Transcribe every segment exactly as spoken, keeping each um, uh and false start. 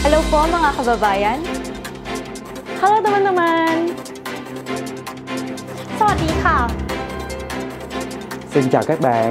Hello po mga kababayan. Hello teman-teman. สวัสดีค่ะ Xin chào các bạn.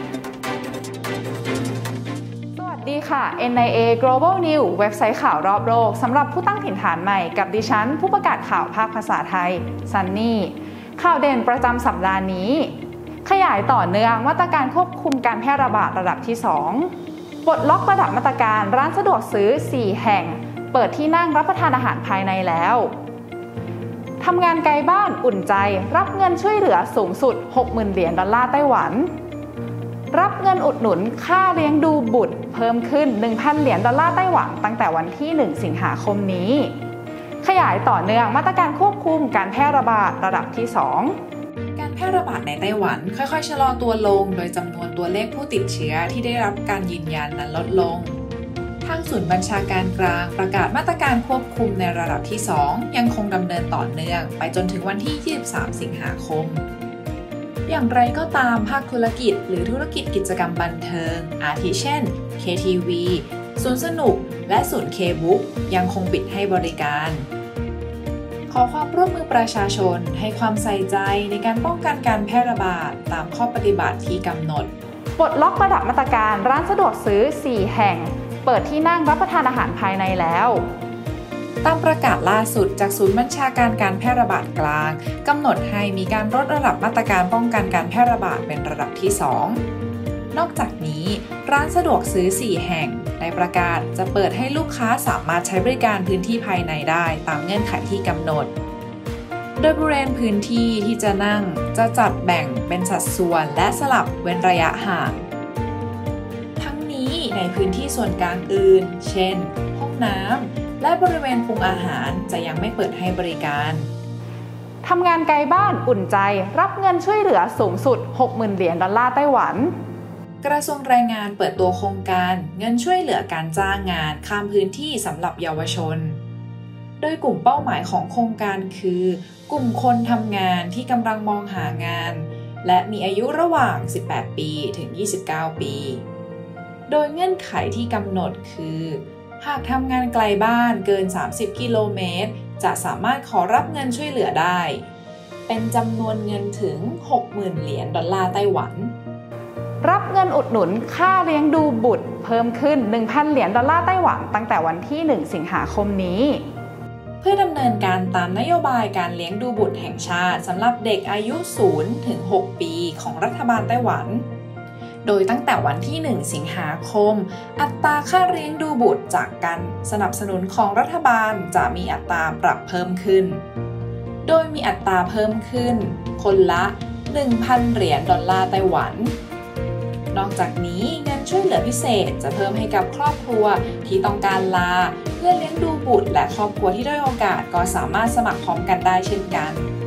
สวัสดีค่ะ เอ็น ไอ เอ Global News เว็บไซต์ข่าวรอบโลกสำหรับผู้ตั้งถิ่นฐานใหม่กับดิฉันผู้ประกาศข่าวภาคภาษาไทยซันนี่ข่าวเด่นประจำสัปดาห์นี้ขยายต่อเนื่องมาตรการควบคุมการแพร่ระบาดระดับที่สองปลดล็อกระดับมาตรการร้านสะดวกซื้อสี่แห่งเปิดที่นั่งรับประทานอาหารภายในแล้วทำงานไกลบ้านอุ่นใจรับเงินช่วยเหลือสูงสุด หกหมื่น เหรียญดอลลาร์ไต้หวันรับเงินอุดหนุนค่าเลี้ยงดูบุตรเพิ่มขึ้น หนึ่งพัน เหรียญดอลลาร์ไต้หวันตั้งแต่วันที่หนึ่งสิงหาคมนี้ขยายต่อเนื่องมาตรการควบคุมการแพร่ระบาดระดับที่สองการแพร่ระบาดในไต้หวันค่อยๆชะลอตัวลงโดยจำนวนตัวเลขผู้ติดเชื้อที่ได้รับการยืนยันนั้นลดลงทางศูนย์บัญชาการกลางประกาศมาตรการควบคุมในระดับที่สองยังคงดำเนินต่อเนื่องไปจนถึงวันที่ยี่สิบสามสิงหาคมอย่างไรก็ตามภาคธุรกิจหรือธุรกิจกิจกรรมบันเทิงอาทิเช่น เค ที วี สวนสนุกและศูนย์ K-Book ยังคงปิดให้บริการขอความร่วมมือประชาชนให้ความใส่ใจในการป้องกันการแพร่ระบาดตามข้อปฏิบัติที่กำหนดปลดล็อกระดับมาตรการร้านสะดวกซื้อสี่แห่งเปิดที่นั่งรับประทานอาหารภายในแล้วตามประกาศล่าสุดจากศูนย์บัญชาการการแพร่ระบาดกลางกำหนดให้มีการลดระดับมาตรการป้องกันการแพร่ระบาดเป็นระดับที่สองนอกจากนี้ร้านสะดวกซื้อสี่แห่งได้ประกาศจะเปิดให้ลูกค้าสามารถใช้บริการพื้นที่ภายในได้ตามเงื่อนไขที่กำหนดโดยบริเวณพื้นที่ที่จะนั่งจะจัดแบ่งเป็นสัดส่วนและสลับเว้นระยะห่างทั้งนี้ในพื้นที่ส่วนกลางอื่นเช่นห้องน้ำและบริเวณปรุงอาหารจะยังไม่เปิดให้บริการทำงานไกลบ้านอุ่นใจรับเงินช่วยเหลือสูงสุด หกหมื่น เหรียญดอลลาร์ไต้หวันกระทรวงแรงงานเปิดตัวโครงการเงินช่วยเหลือการจ้างงานข้ามพื้นที่สำหรับเยาวชนโดยกลุ่มเป้าหมายของโครงการคือกลุ่มคนทำงานที่กำลังมองหางานและมีอายุระหว่างสิบแปดปีถึงยี่สิบเก้าปีโดยเงื่อนไขที่กำหนดคือหากทำงานไกลบ้านเกินสามสิบกิโลเมตรจะสามารถขอรับเงินช่วยเหลือได้เป็นจำนวนเงินถึง หกหมื่น เหรียญดอลลาร์ไต้หวันรับเงินอุดหนุนค่าเลี้ยงดูบุตรเพิ่มขึ้น หนึ่งพัน เหรียญดอลลาร์ไต้หวันตั้งแต่วันที่หนึ่งสิงหาคมนี้เพื่อดำเนินการตามนโยบายการเลี้ยงดูบุตรแห่งชาติสำหรับเด็กอายุ ศูนย์ถึงหก ปีของรัฐบาลไต้หวันโดยตั้งแต่วันที่หนึ่งสิงหาคมอัตราค่าเลี้ยงดูบุตรจากการสนับสนุนของรัฐบาลจะมีอัตราปรับเพิ่มขึ้นโดยมีอัตราเพิ่มขึ้นคนละ หนึ่งพัน เหรียญดอลลาร์ไต้หวันนอกจากนี้เงินช่วยเหลือพิเศษจะเพิ่มให้กับครอบครัวที่ต้องการลาเพื่อเลี้ยงดูบุตรและครอบครัวที่ด้อยโอกาสก็สามารถสมัครพร้อมกันได้เช่นกัน